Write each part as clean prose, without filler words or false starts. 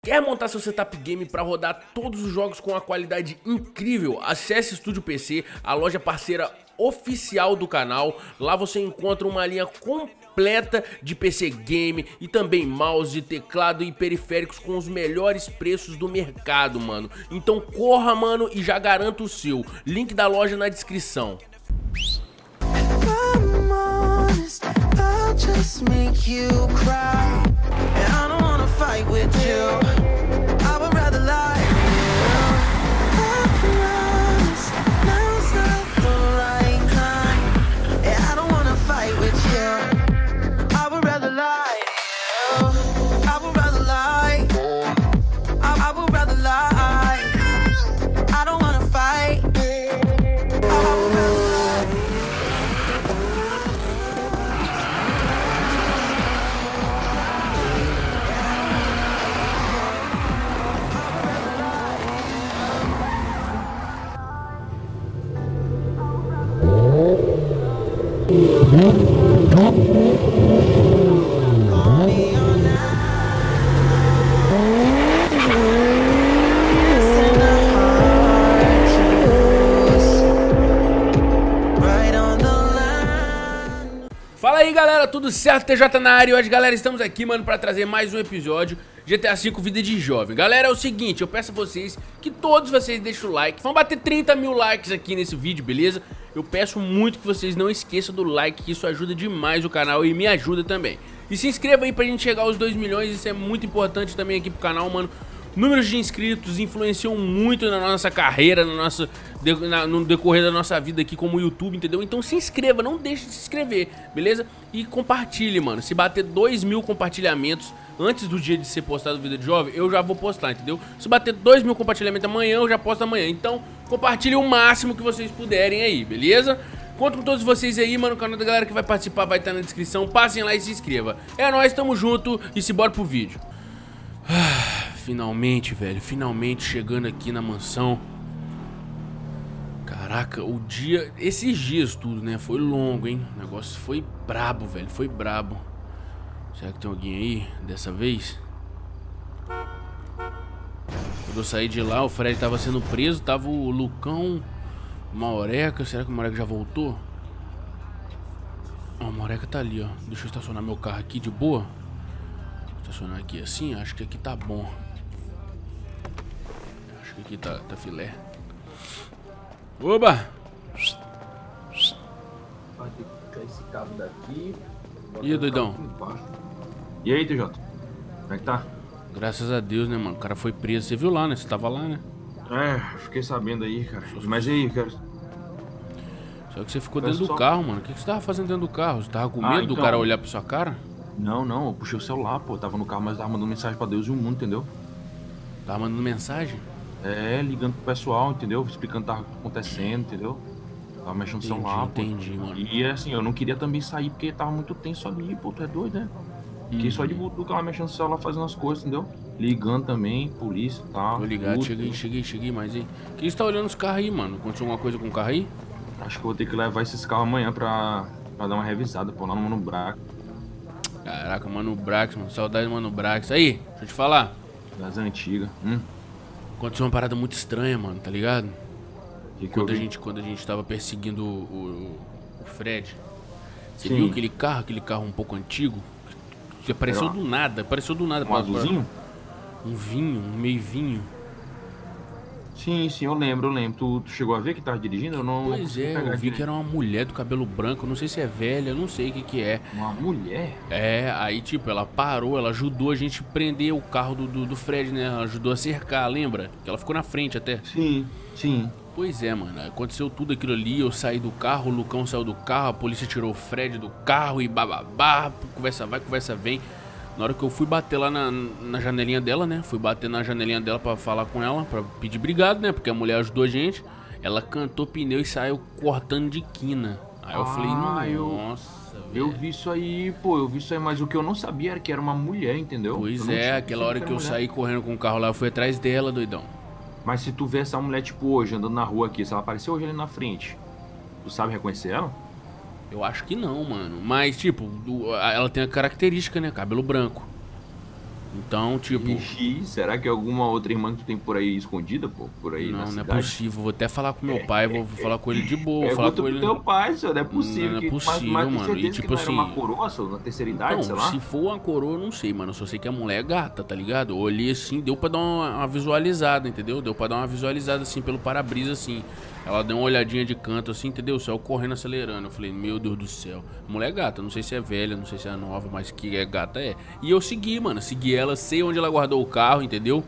Quer montar seu setup game para rodar todos os jogos com uma qualidade incrível? Acesse Estúdio PC, a loja parceira oficial do canal. Lá você encontra uma linha completa de PC game e também mouse, teclado e periféricos com os melhores preços do mercado, mano. Então corra, mano, e já garanta o seu. Link da loja na descrição. Fala aí, galera, tudo certo? TJ na área. E hoje, galera, estamos aqui, mano, pra trazer mais um episódio GTA V Vida de Jovem. Galera, é o seguinte, eu peço a vocês que todos vocês deixem o like. Vamos bater 30 mil likes aqui nesse vídeo, beleza? Eu peço muito que vocês não esqueçam do like, que isso ajuda demais o canal e me ajuda também. E se inscreva aí pra gente chegar aos 2 milhões, isso é muito importante também aqui pro canal, mano. Números de inscritos influenciam muito na nossa carreira, no decorrer da nossa vida aqui como YouTube, entendeu? Então se inscreva, não deixe de se inscrever, beleza? E compartilhe, mano. Se bater 2 mil compartilhamentos antes do dia de ser postado o Vida de Jovem, eu já vou postar, entendeu? Se bater 2 mil compartilhamentos amanhã, eu já posto amanhã. Então compartilhe o máximo que vocês puderem aí, beleza? Conto com todos vocês aí, mano. O canal da galera que vai participar vai estar na descrição. Passem lá e se inscreva. É nóis, tamo junto e se bora pro vídeo. Finalmente, velho, finalmente chegando aqui na mansão. Caraca, o dia, esses dias tudo, né, foi longo, hein. O negócio foi brabo, velho, foi brabo. Será que tem alguém aí dessa vez? Quando eu saí de lá, o Fred tava sendo preso. Tava o Lucão, o Maureca. Será que o Maureca já voltou? Ó, o Maureca tá ali, ó. Deixa eu estacionar meu carro aqui de boa. Estacionar aqui assim, acho que aqui tá bom. Acho que aqui tá filé. Oba! Vai ter que puxar esse cabo daqui. E aí, doidão? E aí, TJ? Como é que tá? Graças a Deus, né, mano? O cara foi preso. Você viu lá, né? Você tava lá, né? É, fiquei sabendo aí, cara. Mas aí, cara. Só que você ficou dentro do carro, mano. O que você tava fazendo dentro do carro? Você tava com medo do cara olhar pra sua cara? Não, eu puxei o celular, pô. Tava no carro, mas tava mandando mensagem pra Deus e o mundo, entendeu? Tava mandando mensagem? É, ligando pro pessoal, entendeu? Explicando o que tava acontecendo, entendeu? Tava mexendo no celular, pô. Entendi, mano. E assim, eu não queria também sair porque tava muito tenso ali, pô. Tu é doido, né? Fiquei só de butuca lá mexendo no celular, fazendo as coisas, entendeu? Ligando também, polícia e tal. Tô ligado, tudo. cheguei, mas aí. Quem está olhando os carros aí, mano? Aconteceu alguma coisa com o carro aí? Acho que eu vou ter que levar esses carros amanhã pra dar uma revisada, pô, lá no Mano Braco. Caraca, Mano Brax, mano. Saudade do Mano Brax. Aí, deixa eu te falar. Das antigas. Aconteceu uma parada muito estranha, mano, tá ligado? Quando a gente tava perseguindo o Fred. Você viu aquele carro um pouco antigo? Que apareceu do nada, Um azulzinho? Um vinho, um meio vinho. Sim, eu lembro. Tu chegou a ver que tava dirigindo? Eu não. Pois é, eu vi que era uma mulher do cabelo branco, não sei se é velha, não sei o que é. Uma mulher? É, aí tipo, ela parou, ela ajudou a gente a prender o carro do Fred, né? Ela ajudou a cercar, lembra? Que ela ficou na frente até. Sim. Pois é, mano, aconteceu tudo aquilo ali, eu saí do carro, o Lucão saiu do carro, a polícia tirou o Fred do carro e bababá, conversa vai, conversa vem. Na hora que eu fui bater lá na janelinha dela, né? Fui bater na janelinha dela pra falar com ela, pra pedir obrigado, né? Porque a mulher ajudou a gente. Ela cantou pneu e saiu cortando de quina. Aí eu falei, nossa, eu vi isso aí, pô, mas o que eu não sabia era que era uma mulher, entendeu? Pois é, aquela hora que eu saí correndo com o carro lá, eu fui atrás dela, doidão. Mas se tu vê essa mulher, tipo, hoje, andando na rua aqui, se ela aparecer hoje ali na frente, tu sabe reconhecer ela? Eu acho que não, mano. Mas, tipo, ela tem a característica, né? Cabelo branco. Então, tipo... Ixi, será que é alguma outra irmã que tu tem por aí escondida, pô? Por aí na Não, não é cidade? possível. Vou até falar com meu pai, vou falar com ele de boa, vou falar Pergunta com pro ele... teu pai, senhor, não é possível. Não é Que, possível, mas tem mano. E certeza que tipo não era uma assim... coroa, senhor, na terceira idade, Não, sei lá? se for uma coroa, eu não sei, mano. Eu só sei que a mulher é gata, tá ligado? Eu olhei assim, deu pra dar uma visualizada, entendeu? Deu pra dar uma visualizada assim, pelo para-brisa, assim. Ela deu uma olhadinha de canto, assim, entendeu? Saiu correndo, acelerando. Eu falei, meu Deus do céu. Mulher é gata, não sei se é velha, não sei se é nova, mas que é gata é. E eu segui, mano. Segui ela, sei onde ela guardou o carro, entendeu?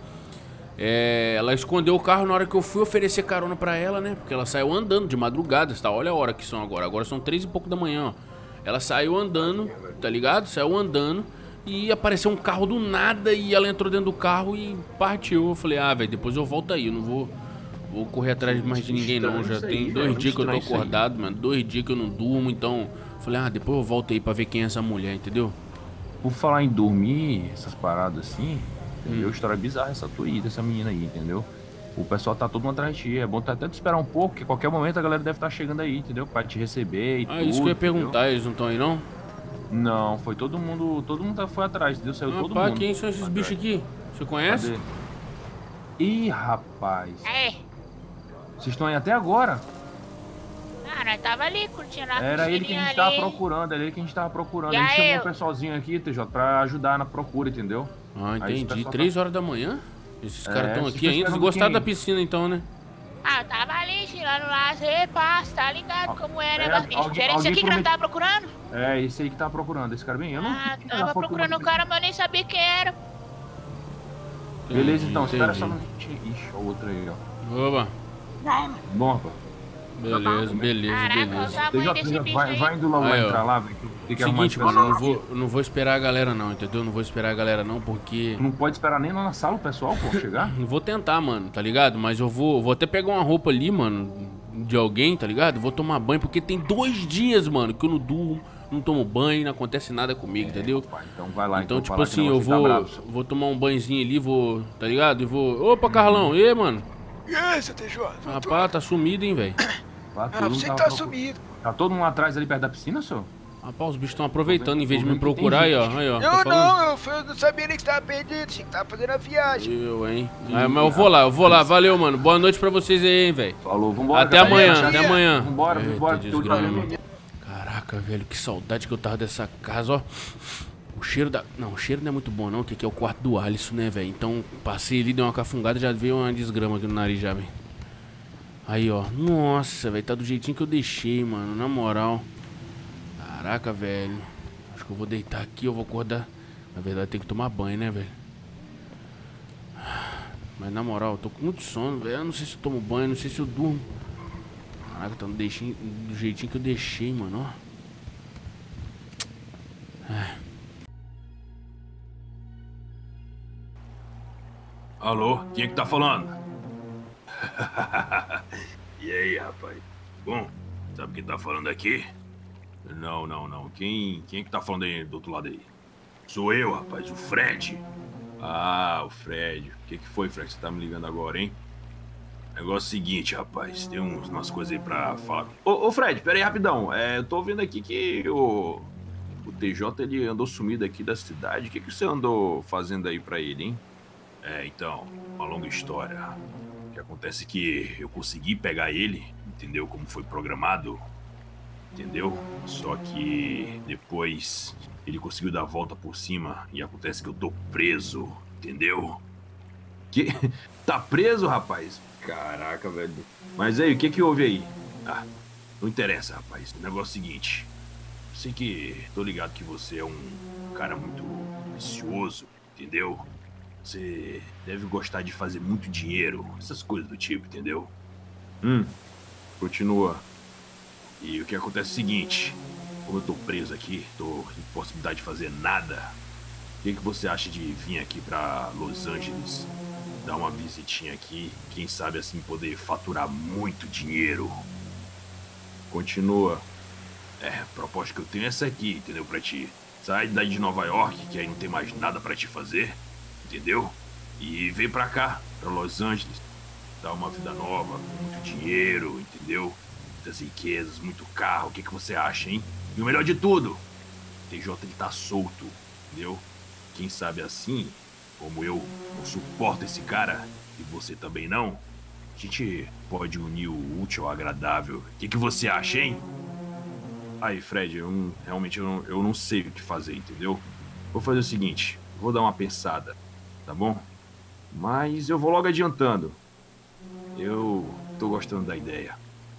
Ela escondeu o carro na hora que eu fui oferecer carona pra ela, né? Porque ela saiu andando de madrugada, tá? Olha a hora que são agora. Agora são 3 e pouco da manhã, ó. Ela saiu andando, tá ligado? Saiu andando e apareceu um carro do nada e ela entrou dentro do carro e partiu. Eu falei, ah, velho, depois eu volto aí, eu não vou correr atrás mais de ninguém não. Já tem 2 dias que eu tô acordado, mano, 2 dias que eu não durmo, então... Eu falei, ah, depois eu volto aí pra ver quem é essa mulher, entendeu? Por falar em dormir, essas paradas assim, entendeu? História bizarra essa tua aí, dessa menina aí, entendeu? O pessoal tá todo mundo atrás de ti. É bom até te esperar um pouco, que a qualquer momento a galera deve estar chegando aí, entendeu? Pra te receber e tudo. Isso que eu ia entendeu? perguntar, eles não estão aí não? Não, foi todo mundo foi atrás, entendeu? Saiu todo mundo. Quem são esses bichos aqui? Você conhece? Cadê? Ih, rapaz. É. Vocês estão aí até agora? Ah, nós tava ali curtindo a Era ele que a gente tava procurando, era ele que a gente tava procurando. A gente chamou um pessoalzinho aqui, TJ, pra ajudar na procura, entendeu? Ah, entendi. Tá... 3 horas da manhã? Esses caras estão aqui ainda. Eles um gostaram da piscina então, né? Ah, eu tava ali tirando lazer, passa, tá ligado como é, né? Era esse aqui que nós tava procurando? É, esse aí que tava procurando, esse cara bem. Eu não tava procurando o cara, mas eu nem sabia quem era. Beleza, então, espera só um minutinho. Ixi, o outro aí, ó. Oba. Bom, rapaz. Beleza. Vai indo lá, vai entrar lá, velho. Seguinte, mano, eu não vou esperar a galera não, entendeu? Não vou esperar a galera não, porque... Não pode esperar nem lá na sala o pessoal, pô, chegar? Não vou tentar, mano, tá ligado? Mas eu vou até pegar uma roupa ali, mano, de alguém, tá ligado? Vou tomar banho, porque tem 2 dias, mano, que eu não durmo, não tomo banho, não acontece nada comigo, entendeu? Pai, então vai lá, então tipo assim, eu vou tomar um banhozinho ali, tá ligado? E vou... Opa, Carlão, e aí, mano? E aí, seu TJ? Rapaz, tá sumido, hein, velho? Você tá sumido. Tá todo mundo atrás ali perto da piscina, senhor? Rapaz, os bichos estão aproveitando em vez de me procurar aí, ó. Eu não sabia nem que você tava perdido, achei que tava fazendo a viagem. Hein? Mas eu vou lá, valeu, mano. Boa noite pra vocês aí, hein, velho. Falou, vambora. Até amanhã. Vambora. Caraca, velho, que saudade que eu tava dessa casa, ó. O cheiro da... Não, o cheiro não é muito bom, não, que aqui é o quarto do Alisson, né, velho? Então, passei ali, dei uma cafungada, já veio uma desgrama aqui no nariz já, velho. Aí, ó. Nossa, velho, tá do jeitinho que eu deixei, mano, na moral. Caraca, velho. Acho que eu vou deitar aqui, eu vou acordar. Na verdade, tem que tomar banho, né, velho? Mas, na moral, eu tô com muito sono, velho. Eu não sei se eu tomo banho, não sei se eu durmo. Caraca, tá do jeitinho que eu deixei, mano, ó. Alô, quem é que tá falando? E aí, rapaz? Bom, sabe quem tá falando aqui? Não. Quem é que tá falando aí do outro lado aí? Sou eu, rapaz, o Fred. Ah, o Fred. O que foi, Fred? Você tá me ligando agora, hein? Negócio seguinte, rapaz. Tem umas coisas aí pra falar. Ô, Fred, pera aí rapidão. Eu tô vendo aqui que o TJ, ele andou sumido aqui da cidade. O que você andou fazendo aí pra ele, hein? Então, uma longa história. O que acontece é que eu consegui pegar ele, entendeu? Como foi programado, entendeu? Só que depois ele conseguiu dar a volta por cima e acontece que eu tô preso, entendeu? Que? Tá preso, rapaz? Caraca, velho. Mas aí, o que houve aí? Ah, não interessa, rapaz. O negócio é o seguinte. Sei que tô ligado que você é um cara muito vicioso, entendeu? Você deve gostar de fazer muito dinheiro, essas coisas do tipo, entendeu? Continua. E o que acontece é o seguinte, como eu tô preso aqui, tô sem possibilidade de fazer nada, o que você acha de vir aqui pra Los Angeles, dar uma visitinha aqui, quem sabe assim poder faturar muito dinheiro? Continua. A proposta que eu tenho é essa aqui, entendeu, pra ti. Sai daí de Nova York, que aí não tem mais nada pra te fazer. Entendeu? E vem pra cá, pra Los Angeles. Dar uma vida nova, com muito dinheiro, entendeu? Muitas riquezas, muito carro. O que você acha, hein? E o melhor de tudo, TJ ele tá solto, entendeu? Quem sabe assim, como eu não suporto esse cara, e você também não, a gente pode unir o útil ao agradável. O que você acha, hein? Aí, Fred, realmente eu não sei o que fazer, entendeu? Vou fazer o seguinte, vou dar uma pensada, tá bom? Mas eu vou logo adiantando. Eu tô gostando da ideia.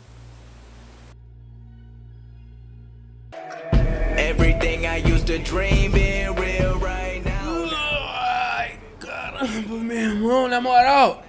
Everything I used to dream being real right now. Ai, caramba, meu irmão, na moral.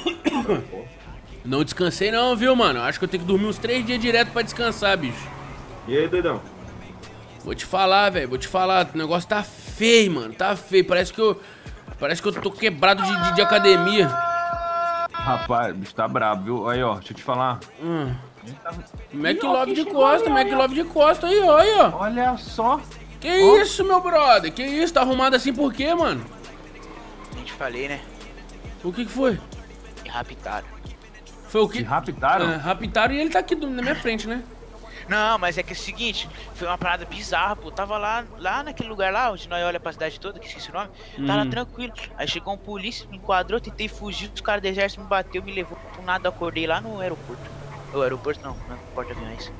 Não descansei não, viu, mano? Acho que eu tenho que dormir uns 3 dias direto pra descansar, bicho. E aí, doidão? Vou te falar, velho, vou te falar. O negócio tá feio, mano, tá feio. Parece que eu tô quebrado de academia. Rapaz, o bicho tá brabo, viu? Aí, ó, deixa eu te falar. McLove de costa, McLove de costa aí, ó, aí, ó. Olha só. Que isso, meu brother? Que isso? Tá arrumado assim por quê, mano? Nem te falei, né? O que foi? Me raptaram. Foi o quê? Te raptaram? Raptaram e ele tá aqui na minha frente, né? Não, mas é que é o seguinte, foi uma parada bizarra, pô. Tava lá naquele lugar lá, onde nós olha pra cidade toda, que esqueci o nome. Tava tranquilo. Aí chegou um polícia, me enquadrou, tentei fugir, os caras do exército me bateu, me levou. Por nada, eu acordei lá no aeroporto. O aeroporto não, no porta-aviões.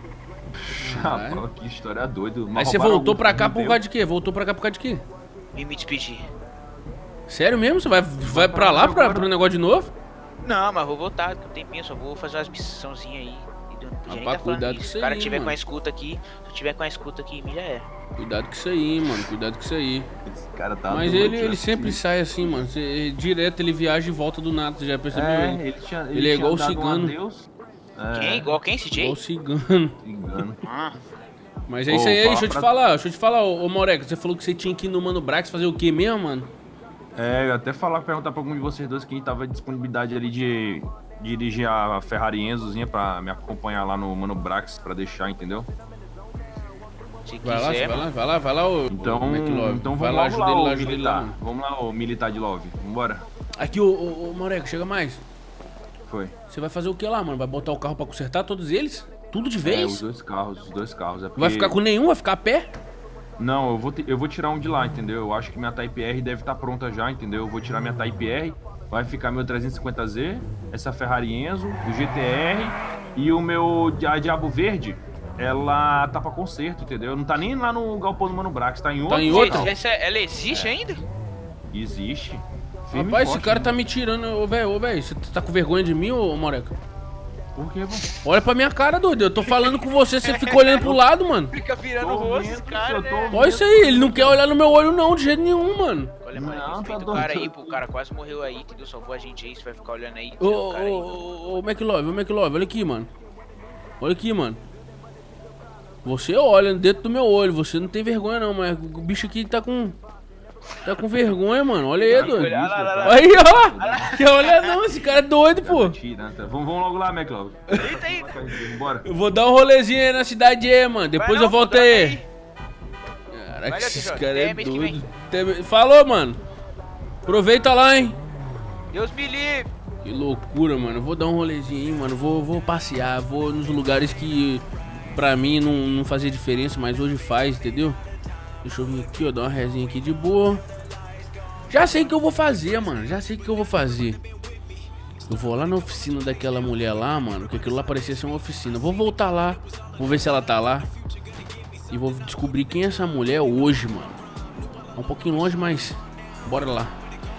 Rapaz, que história doida. Aí você voltou pra cá por causa de quê? Voltou pra cá por causa de quê? E me despedi. Sério mesmo? Você vai pra lá pro negócio de novo? Não, mas vou voltar, com um tempinho, só vou fazer umas missãozinhas aí. Não podia nem Rapaz, tá falando cuidado isso. com isso Se o cara aí, tiver mano. com a escuta aqui, se eu tiver com a escuta aqui, já é. Cuidado com isso aí, mano. Cuidado com isso aí. Esse cara tá Mas doido, ele né? sempre sai assim, mano. Direto ele viaja e volta do nada. Você já percebeu? Ele é igual o cigano. Quem? Igual quem, CJ? Igual o cigano. Cigano. Ah, Mas é isso aí, deixa eu te falar, ô Moreca. Você falou que você tinha que ir no Mano Brax fazer o quê mesmo, mano? Eu até perguntar pra algum de vocês dois quem tava em disponibilidade ali de dirigir a Ferrari Enzozinha pra me acompanhar lá no Mano Brax pra deixar, entendeu? se Vai quiser, lá, ô Então McLove. vamos vai lá, logo ajuda lá, ele ô lá, ajuda ele lá, militar. mano. Vamos lá, ô militar de Love. Vambora. Aqui, ô Moreca, chega mais. Foi. Você vai fazer o que lá, mano? Vai botar o carro pra consertar todos eles? Tudo de Os vez? dois carros. É porque... Vai ficar com nenhum? Vai ficar a pé? Não, eu vou tirar um de lá, entendeu? Eu acho que minha Type R deve estar pronta já, entendeu? Eu vou tirar minha Type R, vai ficar meu 350Z, essa Ferrari Enzo, o GTR e o meu Diabo Verde, ela tá pra conserto, entendeu? Não tá nem lá no galpão do Mano Brax, tá em outro. Tá em outro? ela existe ainda? Existe. Firme e Rapaz, esse forte, cara né? tá me tirando, ô velho, você tá com vergonha de mim, ô Moreca? Por quê, mano? Olha pra minha cara, doido, eu tô falando com você fica olhando pro lado, mano. Fica virando o Tô rosto, vendo, esse cara, eu tô né? Olha isso aí, ele não quer olhar no meu olho não, de jeito nenhum, mano. Olha, mano, Não, respeita tá o cara doido. aí, pô. O cara quase morreu aí, entendeu? Salvou a gente aí, você vai ficar olhando aí. Ô, McLove, olha aqui, mano. Olha aqui, mano. Você olha dentro do meu olho, você não tem vergonha não, mas o bicho aqui tá com vergonha, mano. Olha aí, doido. Olha lá. Aí, ó. Que olha não, esse cara é doido, pô. Vamos logo lá, McLove. Eita. Bora. Eu vou dar um rolezinho aí na cidade aí, mano. Depois eu volto aí. Caraca, Vai, esse Jota, cara é até mês que doido. Falou, mano. Aproveita lá, hein. Deus me livre. Que loucura, mano. Eu vou dar um rolezinho aí, mano. Vou passear, vou nos lugares que pra mim não fazia diferença, mas hoje faz, entendeu? Deixa eu vir aqui, ó, dar uma resinha aqui de boa. Já sei o que eu vou fazer, mano. Eu vou lá na oficina daquela mulher lá, mano, que aquilo lá parecia ser uma oficina. Vou voltar lá, vou ver se ela tá lá. E vou descobrir quem é essa mulher hoje, mano. É um pouquinho longe, mas bora lá.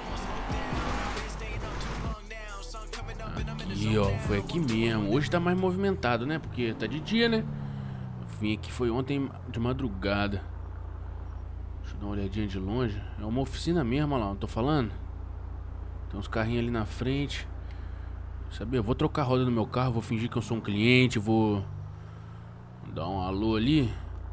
Aqui, ó, foi aqui mesmo. Hoje tá mais movimentado, né? Porque tá de dia, né? Eu vim aqui, foi ontem de madrugada. Deixa eu dar uma olhadinha de longe. É uma oficina mesmo, olha lá, não tô falando? Tem uns carrinhos ali na frente. Sabia? Eu vou trocar a roda do meu carro, vou fingir que eu sou um cliente, vou dar um alô ali.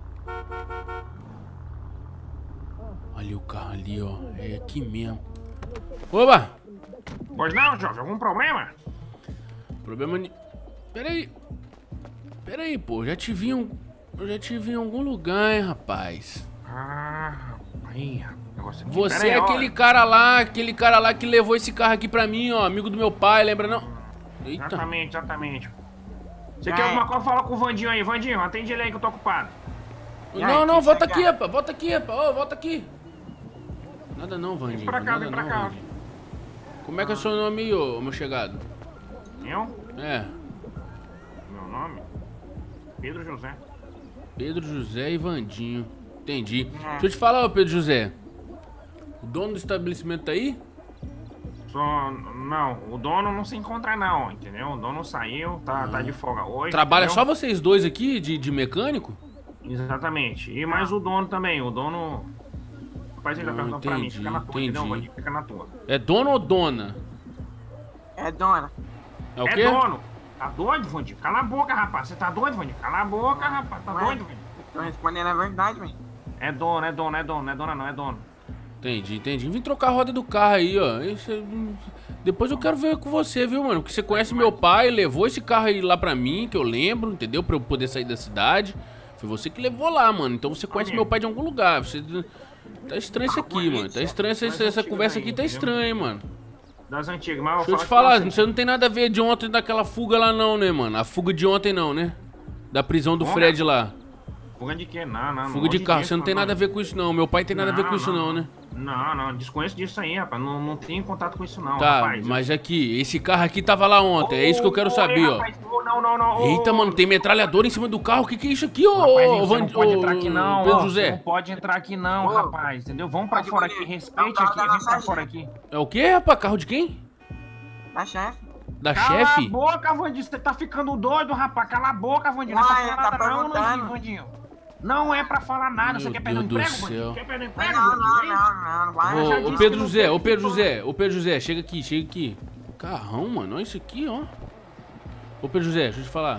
Olha o carro ali, ó. É aqui mesmo. Oba! Pois não, jovem, algum problema? Problema. Pera aí, pô. Eu já te vi em algum lugar, hein, rapaz. Aí, negócio aqui. Você Pera é aí, aquele cara lá que levou esse carro aqui pra mim, ó. Amigo do meu pai, lembra não? Eita. Exatamente. Você quer alguma coisa? Fala com o Vandinho aí. Vandinho, atende ele aí que eu tô ocupado. Não, volta aqui, rapaz. Volta aqui. Nada não, Vandinho. Vem pra cá, nada vem pra não, cá. Vandinho. Como é que é o seu nome aí, ô meu chegado? Eu? É. Meu nome? Pedro José. Pedro José e Vandinho. Entendi. Deixa eu te falar, ô Pedro José. O dono do estabelecimento tá aí? Não, o dono não se encontra não, entendeu? O dono saiu, tá de folga hoje. Trabalha entendeu? só vocês dois aqui, de mecânico? Exatamente. E mais o dono também. O dono... O rapaz ainda perguntou pra mim. entendi, Fica na tua, entendeu? entendi. Vandinho? Fica na tua. É dono ou dona? É dona. É o É quê? dono. Tá doido, Vandinho? Cala a boca, rapaz. Você tá doido, Vandinho? Cala a boca, rapaz. Tá doido, Vandinho? Tô respondendo a verdade, velho. É dono, é dono, é dono. Não é dona não, é dono. Entendi, entendi. Vim trocar a roda do carro aí, ó. Depois eu quero ver com você, viu, mano? Porque você conhece meu pai, levou esse carro aí lá pra mim, que eu lembro, entendeu? Pra eu poder sair da cidade. Foi você que levou lá, mano. Então você conhece meu pai de algum lugar. Você... Tá estranho isso aqui, mano. Tá estranho essa conversa aqui, tá estranha, hein, mano. Das antigas, mas Deixa eu te falar, você não tem nada a ver de ontem daquela fuga lá não, né, mano? A fuga de ontem não, né? Da prisão do Fred lá. Fuga de quê? Não. Fuga de carro, você não tem nada a ver com isso não. Meu pai tem nada a ver com isso não, né? Não, desconheço disso aí, rapaz. Não tenho contato com isso não, Tá, rapaz. mas aqui, esse carro aqui tava lá ontem, é isso que eu quero saber, ó. Não. Eita, mano, tem metralhadora em cima do carro, o que é isso aqui, ô, Você não pode entrar aqui não, Pedro ó, José? Você não pode entrar aqui não, rapaz, entendeu? Vamos pra fora aqui, respeite aqui, vem pra fora aqui. É o quê, rapaz? Carro de quem? Da chefe. Da Cala chefe? a boca, Vandinho, você tá ficando doido, rapaz. Cala a boca, Vandinho. Não é Uai, pra tá falar nada não, perguntando. Vandinho. Não é pra falar nada, Meu você quer perder um Deus emprego, do Vandinho? céu. Quer perder um Não, emprego, não, Vandinho? não, vai. já Ô, disse Pedro que não José, tem ô Pedro que José, ô Pedro José, chega aqui, chega aqui. Carrão, mano, olha isso aqui, ó. Ô Pedro José, deixa eu te falar.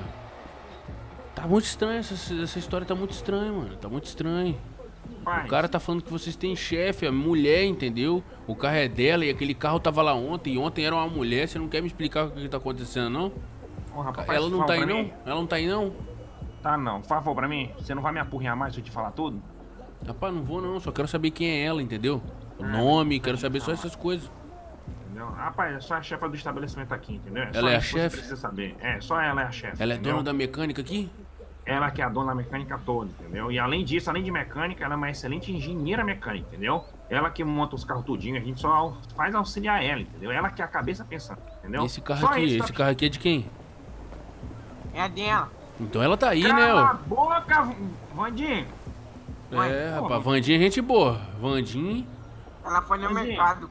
Tá muito estranho, essa história tá muito estranha, mano. Tá muito estranho. O cara tá falando que vocês têm chefe, a mulher, entendeu? O carro é dela e aquele carro tava lá ontem. E ontem era uma mulher, você não quer me explicar o que tá acontecendo, não? Ô, rapaz, Ela não fala tá aí, pra não? mim. Ela não tá aí, não? Tá não, por favor, pra mim. Você não vai me apurrinhar mais se eu te falar tudo? Rapaz, não vou não, só quero saber quem é ela, entendeu? O nome, quero saber só essas coisas. Entendeu? Rapaz, é só a chefa do estabelecimento aqui, entendeu? Ela é a isso que você chefe? precisa saber. É, só ela é a chefe. Ela é entendeu? dona da mecânica aqui? Ela que é a dona da mecânica toda, entendeu? E além disso, além de mecânica, ela é uma excelente engenheira mecânica, entendeu? Ela que monta os carros tudinho, a gente só faz auxiliar ela, entendeu? Ela que é a cabeça pensando, entendeu? Esse carro Só aqui, isso, esse carro aqui é de quem? É dela. Então ela tá aí, Cala né, a ó. boca, Vandinho! É, rapaz, Vandinha é gente boa. Vandinha. Ela foi no Vandinho. mercado.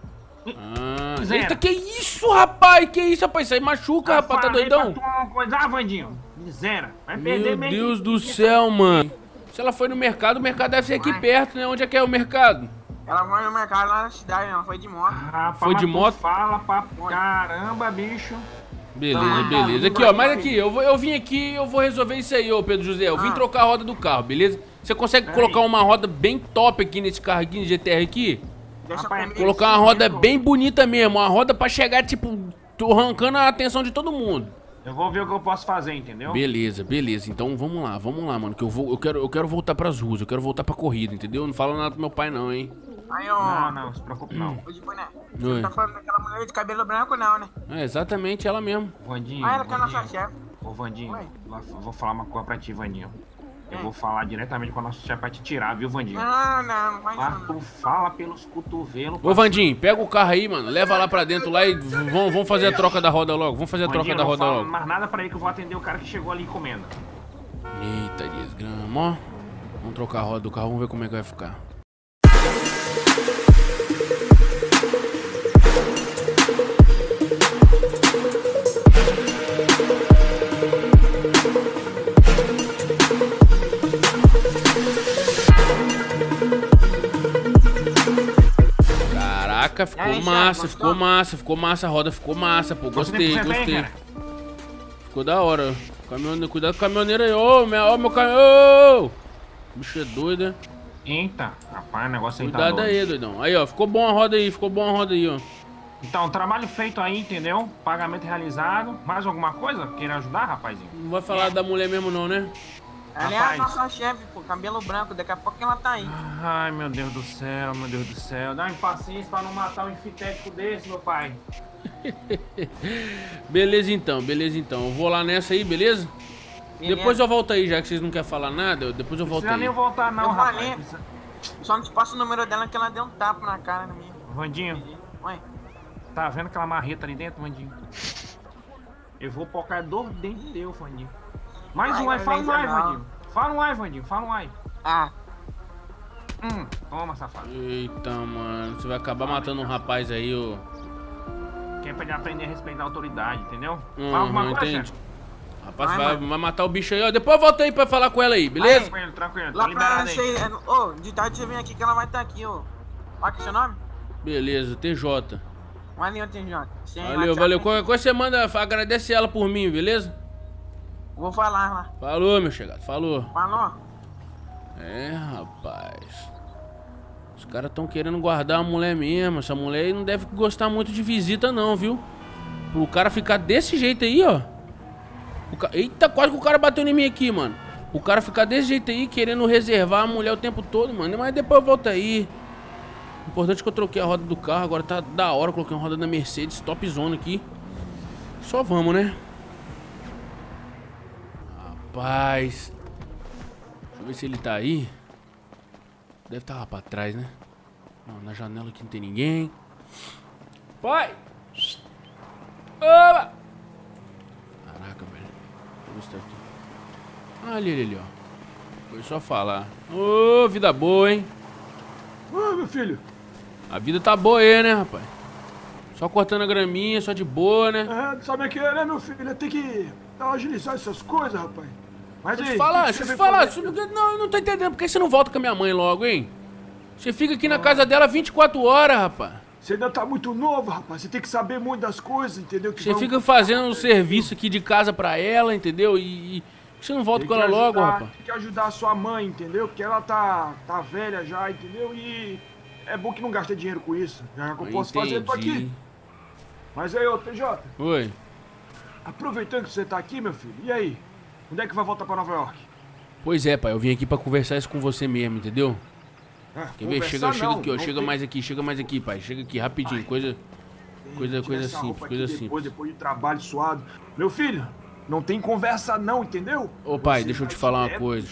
Ah, Zero. eita, que isso, rapaz? Que isso, rapaz? Isso aí machuca, rapaz, tá Falei doidão? pra tu uma coisa, Vandinho, miséria. Vai perder Meu meio Deus que- do céu, mano. Se ela foi no mercado, o mercado deve ser aqui perto, né? Onde é que é o mercado? Ela foi no mercado lá na cidade, ela foi de moto. Rapaz, Foi de mas tu moto? Fala pra caramba, bicho. Beleza, beleza. Aqui, ó, mas aqui, eu vim aqui, eu vou resolver isso aí, ô Pedro José. Eu vim trocar a roda do carro, beleza? Você consegue colocar uma roda bem top aqui nesse carro aqui, no GTR aqui? Deixa Rapaz, comigo. Colocar uma roda bem bonita mesmo, uma roda pra chegar, tipo, tô arrancando a atenção de todo mundo. Eu vou ver o que eu posso fazer, entendeu? Beleza, beleza. Então vamos lá, mano, que eu quero voltar pras ruas, eu quero voltar pra corrida, entendeu? Não fala nada pro meu pai não, hein? Aí, ó. Não, se preocupe não. Ô, de boné. Oi. Você não tá falando daquela mulher de cabelo branco, não, né? É exatamente ela mesmo. Vandinho, Ah, ela que é a nossa Vandinho. chefe. Ô, Vandinho, Oi. eu vou falar uma coisa pra ti, Vandinho. Eu É. vou falar diretamente com a nossa chefe pra te tirar, viu, Vandinho? Não vai Mas não. tu fala pelos cotovelos. Ô Vandinho, pega o carro aí, mano, leva lá pra dentro lá e vamos fazer a troca da roda logo. Vamos fazer a troca Vandinho, da não roda fala logo. mais nada pra ele que eu vou atender o cara que chegou ali encomenda. Eita, desgrama, ó. Vamos trocar a roda do carro, vamos ver como é que vai ficar. Caraca, ficou Aí, massa, Thiago, ficou gostou? massa, ficou massa, a roda ficou massa, pô. Gostei, 100% aí, gostei. cara. Ficou da hora. Caminhoneiro, cuidado com o caminhoneiro aí, ô, meu caminhão. Bicho é doido, né? Eita, rapaz, o negócio aí tá Cuidado doido. aí, doidão. Aí, ó, ficou bom a roda aí, ficou bom a roda aí, ó. Então, trabalho feito aí, entendeu? Pagamento realizado. Mais alguma coisa? Queira ajudar, rapazinho? Não vai falar da mulher mesmo não, né? Ela é a Rapaz. nossa chefe, pô. Cabelo branco. Daqui a pouco ela tá aí. Ai, meu Deus do céu, meu Deus do céu. Dá uma impaciência pra não matar um infitético desse, meu pai. Beleza então, beleza então. Eu vou lá nessa aí, beleza? Beleza. Depois eu volto aí, já que vocês não querem falar nada, depois eu Não volto precisa aí. nem voltar, não, Eu rapaz. falei. Precisa- Só não te passo o número dela que ela deu um tapa na cara minha. Vandinho, Oi. tá vendo aquela marreta ali dentro, Vandinho? Eu vou pocar dois dentes teu, Vandinho. Mais um ai, fala um ai, Vandinho. Fala um ai, Vandinho, fala um ai. Ah. Toma, safado. Eita, mano. Você vai acabar matando um rapaz aí, ô. Quer pra ele aprender a respeitar a autoridade, entendeu? Fala alguma coisa, entendi. chefe. Rapaz, vai matar o bicho aí, ó. Depois volta aí pra falar com ela aí, beleza? Tranquilo, Lá tá liberado pra aí. você. Ô, de tarde você vem aqui que ela vai estar aqui, ô. Qual que é o seu nome? Beleza, TJ. Valeu, TJ. Valeu. Qualquer coisa você manda, agradece ela por mim, beleza? Vou falar lá. Falou, meu chegado, falou. Falou? É, rapaz. Os caras tão querendo guardar a mulher mesmo. Essa mulher aí não deve gostar muito de visita não, viu? Pro cara ficar desse jeito aí, ó. Eita, quase que o cara bateu em mim aqui, mano. O cara ficar desse jeito aí, querendo reservar a mulher o tempo todo, mano. Mas depois volta aí. O importante é que eu troquei a roda do carro. Agora tá da hora, coloquei uma roda da Mercedes, top zona aqui. Só vamos, né? Rapaz. Deixa eu ver se ele tá aí. Deve estar lá pra trás, né? Não, na janela aqui não tem ninguém. Pai! Oba! Caraca, velho. Deixa eu ver se tá aqui. Ah, ali, ó. Foi só falar. Ô, vida boa, hein? Ah, meu filho. A vida tá boa aí, né, rapaz? Só cortando a graminha, só de boa, né? É, sabe o que é, né, meu filho? Tem que agilizar essas coisas, rapaz. Mas Deixa eu te falar. Não, eu não tô entendendo. Por que você não volta com a minha mãe logo, hein? Você fica aqui na casa dela 24 horas, rapaz. Você ainda tá muito novo, rapaz. Você tem que saber muito das coisas, entendeu? Você fica fazendo um serviço aqui de casa pra ela, entendeu? E você não volta com ela logo, rapaz. Tem que ajudar a sua mãe, entendeu? Porque ela tá velha já, entendeu? E é bom que não gasta dinheiro com isso. Já que eu posso fazer, eu tô aqui. Mas aí, ô, TJ. Oi. Aproveitando que você tá aqui, meu filho, e aí? Onde é que vai voltar pra Nova York? Pois é, pai. Eu vim aqui pra conversar isso com você mesmo, entendeu? Quer ver? Chega aqui, ó. Chega mais aqui, pai. Chega aqui, rapidinho. Coisa simples. Depois de trabalho suado. Meu filho, não tem conversa não, entendeu? Ô, pai, deixa eu te falar uma coisa.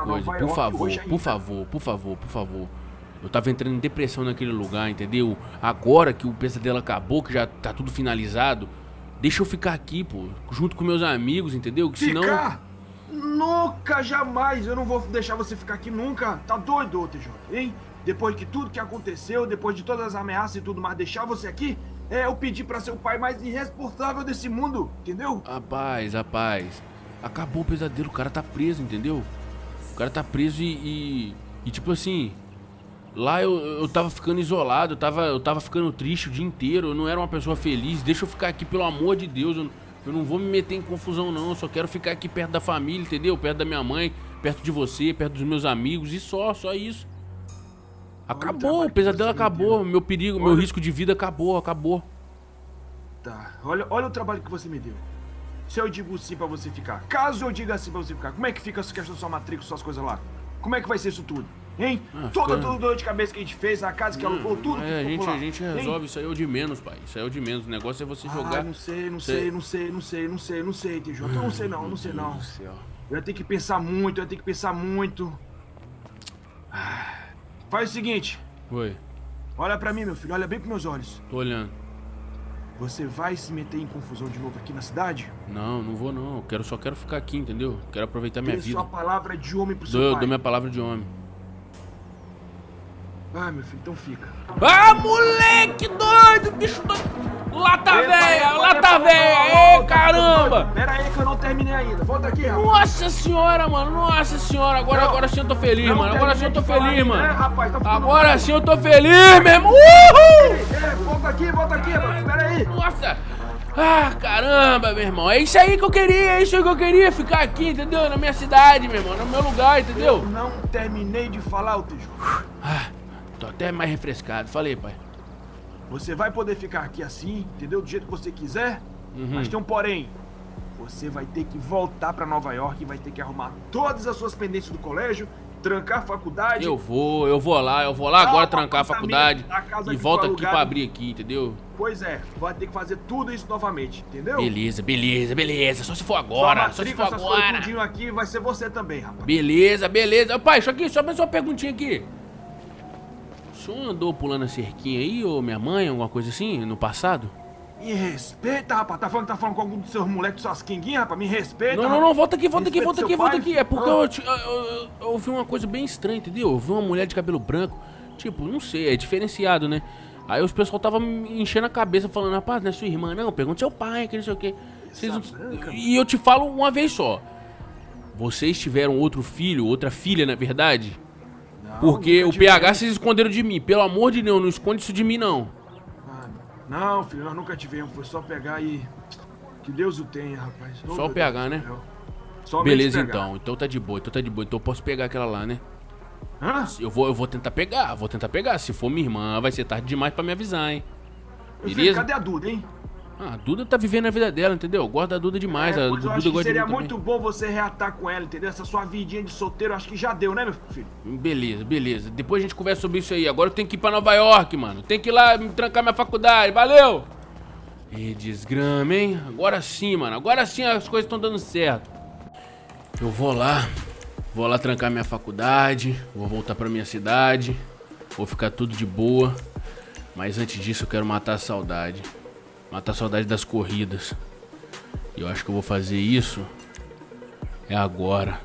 Por favor. Eu tava entrando em depressão naquele lugar, entendeu? Agora que o pesadelo acabou, que já tá tudo finalizado, deixa eu ficar aqui, pô, junto com meus amigos, entendeu? Que senão... Ficar? Nunca, jamais. Eu não vou deixar você ficar aqui nunca. Tá doido, ô TJ, hein? Depois de tudo que aconteceu, depois de todas as ameaças e tudo mais, deixar você aqui, eu pedi pra ser o pai mais irresponsável desse mundo, entendeu? Rapaz, acabou o pesadelo, o cara tá preso, entendeu? O cara tá preso e tipo assim... Lá eu tava ficando isolado, eu tava ficando triste o dia inteiro, eu não era uma pessoa feliz. Deixa eu ficar aqui, pelo amor de Deus, eu não vou me meter em confusão não, eu só quero ficar aqui perto da família, entendeu? Perto da minha mãe, perto de você, perto dos meus amigos e só isso. Acabou, o pesadelo acabou, meu perigo, meu risco de vida acabou. Tá, olha o trabalho que você me deu. Se eu digo sim pra você ficar, caso eu diga sim pra você ficar, como é que fica essa questão da sua matrícula, suas coisas lá? Como é que vai ser isso tudo? Hein? Toda dor de cabeça que a gente fez, a casa que alugou, tudo. A gente resolve, isso aí é o de menos, pai. Isso aí é o de menos. O negócio é você jogar. Não sei, TJ. Eu não sei não. Eu tenho que pensar muito. Faz o seguinte. Oi. Olha pra mim, meu filho. Olha bem pros meus olhos. Tô olhando. Você vai se meter em confusão de novo aqui na cidade? Não vou não. Só quero ficar aqui, entendeu? Quero aproveitar minha vida. Dê sua palavra de homem pro seu pai. Eu dou minha palavra de homem. Ah, meu filho, então fica. Ah, moleque doido, bicho doido. Lata velha, caramba. Pera aí que eu não terminei ainda. Volta aqui, rapaz. Nossa senhora, mano, nossa senhora. Agora sim eu tô feliz, mano. Agora sim eu tô feliz, mano. Agora sim eu tô feliz, meu irmão. Uhul! Volta aqui, rapaz. Pera aí. Nossa. Ah, caramba, meu irmão. É isso aí que eu queria, ficar aqui, entendeu? Na minha cidade, meu irmão, no meu lugar, entendeu? Eu não terminei de falar, TJ. Tô até mais refrescado. Falei, pai. Você vai poder ficar aqui assim, entendeu? Do jeito que você quiser. Mas tem um porém. Você vai ter que voltar pra Nova York e vai ter que arrumar todas as suas pendências do colégio, trancar a faculdade. Eu vou lá agora trancar a faculdade e volto aqui pra abrir aqui, entendeu? Pois é, vai ter que fazer tudo isso novamente, entendeu? Beleza. Só se for agora, Tudinho aqui vai ser você também, rapaz. Beleza. Pai, isso aqui, só mais uma perguntinha aqui. senhor andou pulando a cerquinha aí, ou minha mãe, alguma coisa assim, no passado? Me respeita, rapaz. Tá falando com algum dos seus moleques, suas quinguinhas, rapaz? Me respeita. Não, volta aqui. É porque eu vi uma coisa bem estranha, entendeu? Eu vi uma mulher de cabelo branco, tipo, não sei, é diferenciado, né? Aí os pessoal tava me enchendo a cabeça, falando, rapaz, não é sua irmã, não, pergunta seu pai, que não sei o quê. E eu te falo uma vez só. Vocês tiveram outro filho, outra filha, na verdade? Não, porque o PH vocês esconderam de mim. Pelo amor de Deus, não esconde isso de mim, não. Não, filho, nós nunca tivemos. Foi só pegar e... Que Deus o tenha, rapaz. Só o PH, né? Beleza, então. Então tá de boa. Então eu posso pegar aquela lá, né? Hã? Eu vou tentar pegar. Se for minha irmã, vai ser tarde demais pra me avisar, hein? Beleza? Filho, cadê a Duda, hein? Ah, a Duda tá vivendo a vida dela, entendeu? Eu gosto da Duda demais. Eu Duda acho que gosta seria de mim muito bom você reatar com ela, entendeu? Essa sua vidinha de solteiro, acho que já deu, né, meu filho? Beleza. Depois a gente conversa sobre isso aí. Agora eu tenho que ir pra Nova York, mano. Tenho que ir lá me trancar minha faculdade. Valeu! E desgrama, hein? Agora sim, mano. Agora sim as coisas estão dando certo. Eu vou lá trancar minha faculdade. Vou voltar pra minha cidade. Vou ficar tudo de boa. Mas antes disso eu quero matar a saudade. Matar a saudade das corridas. E eu acho que eu vou fazer isso agora.